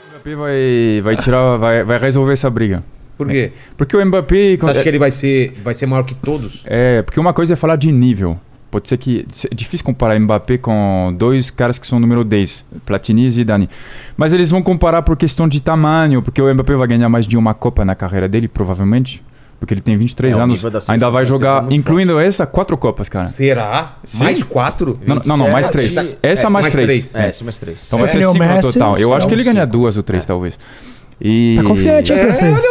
O Mbappé vai resolver essa briga. Por quê? Porque o Mbappé... Você acha que ele vai ser maior que todos? É, porque uma coisa é falar de nível. Pode ser que... É difícil comparar Mbappé com dois caras que são número 10, Platini e Zidane. Mas eles vão comparar por questão de tamanho, porque o Mbappé vai ganhar mais de uma Copa na carreira dele, provavelmente. Porque ele tem 23 anos, ainda vai jogar, incluindo essa, 4 Copas, cara. Será? Sim. Mais 4? Não, mais 3. Essa mais 3. Essa mais 3. Então vai ser 5 no total. Eu acho que ele ganha 2 ou 3, talvez. E... Tá confiante, hein, francês?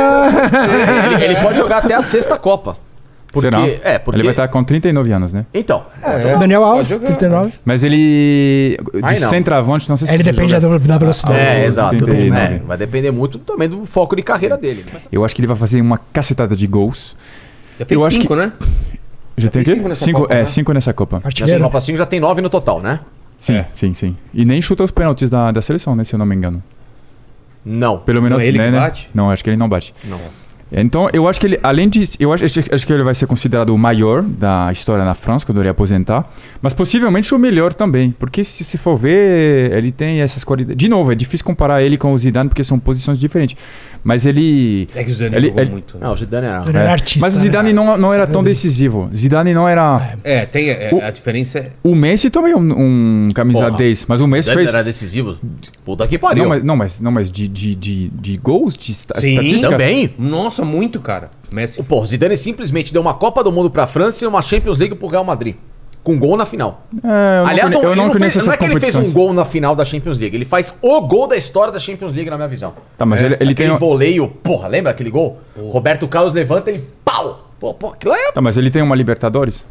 Ele pode jogar até a 6ª Copa. Porque, será? Porque... Ele vai estar com 39 anos, né? Então. Daniel Alves, 39. Mas ele... De centroavante, não sei se... Ele depende da velocidade. Exato. Vai depender muito também do foco de carreira dele. Eu acho que ele vai fazer uma cacetada de gols. Já tem 5, né? Já tem o quê? 5 nessa Copa. Nessa Copa 5 já tem 9 no total, né? Sim. E nem chuta os pênaltis da seleção, né? Se eu não me engano. Não. Pelo menos não, ele que bate? Não, acho que ele não bate. Não. Então, eu acho que ele, além de... Eu acho que ele vai ser considerado o maior da história na França, quando ele aposentar. Mas possivelmente o melhor também. Porque se for ver, ele tem essas qualidades... De novo, é difícil comparar ele com o Zidane, porque são posições diferentes. Mas ele... É que o Zidane jogou muito. Não, o Zidane era... Zidane era artista. Mas o Zidane não era tão decisivo. Zidane não era... A diferença é... O Messi também é um camisa 10. Mas o Messi Zidane fez... era decisivo? Puta que pariu. Mas de gols, de estatísticas... Também. Nossa, muito, cara. Messi. Pô, o Zidane simplesmente deu uma Copa do Mundo pra França e uma Champions League pro Real Madrid. Com gol na final. Aliás, eu não conheço essas não é que ele fez competições. um gol na final da Champions League. Ele faz o gol da história da Champions League, na minha visão. Tá, mas ele tem... voleio, porra, lembra aquele gol? Roberto Carlos levanta e pau! Pô, aquilo é... Tá, mas ele tem uma Libertadores?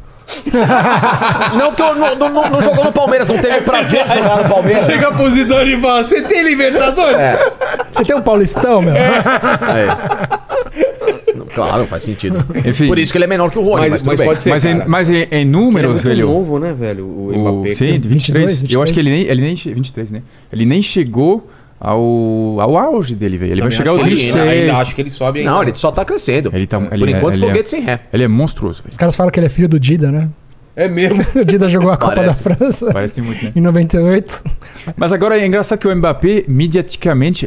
Não, porque não jogou no Palmeiras, não teve prazer de jogar no Palmeiras. Chega pro Zidane e fala, você tem Libertadores? Você tem um Paulistão, meu? Claro, faz sentido. Enfim, por isso que ele é menor que o Rony, mas tudo bem. pode ser, mas em números, ele é velho... novo, né, velho? O Mbappé. Sim, 23. Eu acho que ele nem 23, né? Ele nem chegou ao auge dele, velho. Ele vai chegar aos 26. Ainda acho que ele sobe ainda. Não, ele só tá crescendo. Por enquanto, foguete sem ré. Ele é monstruoso, velho. Os caras falam que ele é filho do Dida, né? É mesmo? O Dida jogou a Copa da França. Parece muito, né? Em 98. Mas agora é engraçado que o Mbappé, mediaticamente,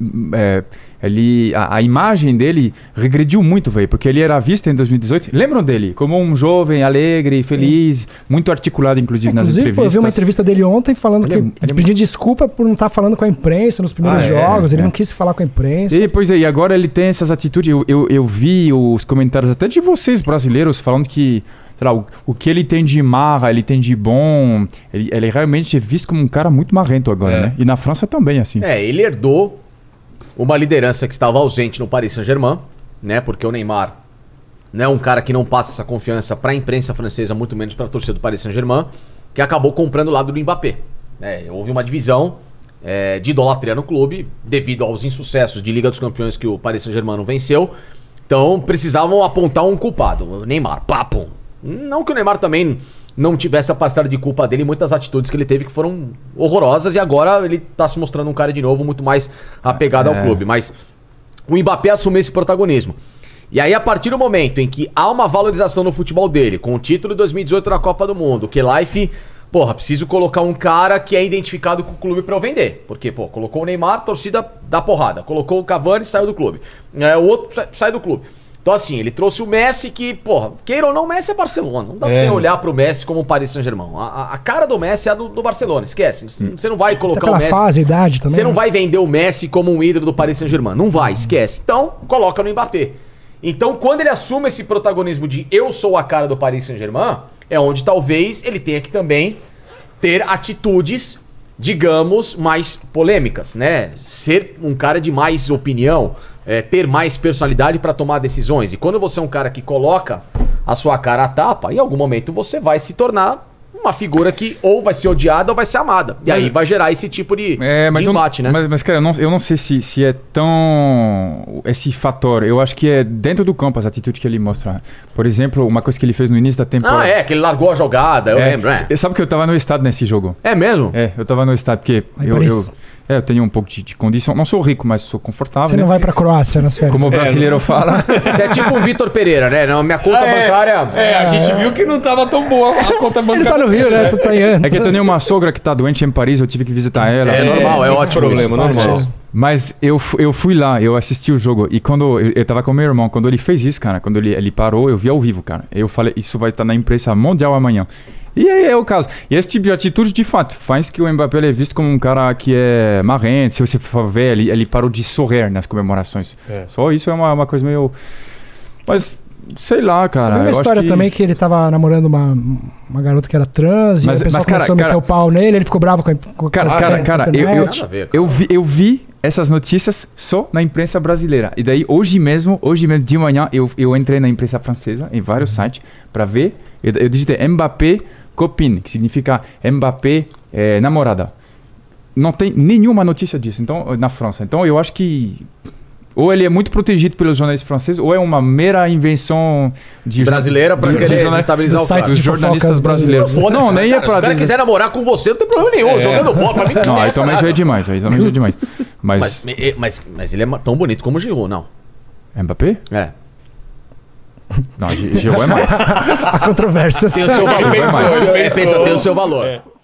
a imagem dele regrediu muito, velho. Porque ele era visto em 2018. Lembram dele? Como um jovem, alegre, feliz, muito articulado, inclusive nas entrevistas. Eu vi uma entrevista dele ontem falando que ele pediu desculpa por não estar falando com a imprensa nos primeiros jogos. Ele não quis falar com a imprensa. E agora ele tem essas atitudes. Eu vi os comentários até de vocês, brasileiros, falando que... Sei lá, o que ele tem de marra, ele tem de bom... Ele realmente é visto como um cara muito marrento agora, né? E na França também, assim. Ele herdou uma liderança que estava ausente no Paris Saint-Germain, né? Porque o Neymar não é um cara que não passa essa confiança para a imprensa francesa, muito menos para a torcida do Paris Saint-Germain, que acabou comprando o lado do Mbappé. Houve uma divisão de idolatria no clube, devido aos insucessos de Liga dos Campeões que o Paris Saint-Germain não venceu. Então precisavam apontar um culpado, o Neymar. Papo. Não que o Neymar também não tivesse a parcela de culpa dele em muitas atitudes que ele teve que foram horrorosas e agora ele tá se mostrando um cara de novo muito mais apegado ao clube. Mas o Mbappé assumiu esse protagonismo. E aí a partir do momento em que há uma valorização no futebol dele, com o título de 2018 na Copa do Mundo, que Life, preciso colocar um cara que é identificado com o clube pra eu vender. Porque, colocou o Neymar, torcida dá porrada. Colocou o Cavani, saiu do clube. O outro sai do clube. Então, assim, ele trouxe o Messi que, queira ou não, o Messi é Barcelona. Não dá pra você olhar pro Messi como o Paris Saint-Germain. A cara do Messi é a do Barcelona, esquece. Você não vai colocar o Messi... fase, idade também. Você não vai vender o Messi como um ídolo do Paris Saint-Germain. Não vai, esquece. Então, coloca no Mbappé. Então, quando ele assume esse protagonismo de eu sou a cara do Paris Saint-Germain, é onde talvez ele tenha que também ter atitudes, digamos, mais polêmicas, né? Ser um cara de mais opinião, ter mais personalidade para tomar decisões. E quando você é um cara que coloca a sua cara à tapa, em algum momento você vai se tornar uma figura que ou vai ser odiada ou vai ser amada. E aí vai gerar esse tipo de embate, né? Mas, cara, eu não sei se é tão... Esse fator. Eu acho que é dentro do campo as atitudes que ele mostra. Por exemplo, uma coisa que ele fez no início da temporada... que ele largou a jogada, eu lembro, Sabe que eu tava no estádio nesse jogo? É mesmo? Eu tava no estádio, porque eu tenho um pouco de condição. Não sou rico, mas sou confortável. Você não vai pra Croácia nas férias. Como o brasileiro fala. Você é tipo o Vitor Pereira, né? Não, minha conta bancária... a gente viu que não tava tão boa a conta bancária. Ele tá no Rio, né? É que eu tenho uma sogra que tá doente em Paris, eu tive que visitar ela. É normal, é ótimo. Problema, normal. Mas eu fui lá, eu assisti o jogo. E quando eu tava com meu irmão, quando ele fez isso, cara, quando ele parou, eu vi ao vivo, cara. Eu falei, isso vai estar na imprensa mundial amanhã. E aí é o caso. E esse tipo de atitude, de fato, faz que o Mbappé ele é visto como um cara que é marrento. Se você for ver, ele parou de sorrir nas comemorações. Só isso é uma coisa meio... Mas, sei lá, cara. Tem uma história também que ele tava namorando uma garota que era trans e o pessoal começou a meter o pau nele, ele ficou bravo com a Cara, eu vi essas notícias só na imprensa brasileira. E daí, hoje mesmo de manhã, eu entrei na imprensa francesa, em vários sites, para ver. Eu digitei Mbappé copine, que significa Mbappé namorada. Não tem nenhuma notícia disso na França. Então, eu acho que ou ele é muito protegido pelos jornalistas franceses, ou é uma mera invenção brasileira para querer desestabilizar o cara. Os jornalistas brasileiros. Não, nem é pra... Se o cara quiser namorar com você, não tem problema nenhum. Jogando bola, pra mim não, aí também já é demais. Mas ele é tão bonito como o Giroud, não. Mbappé? É. Não, Giroud é mais. A controvérsia. Tem o seu valor. Tem o seu valor.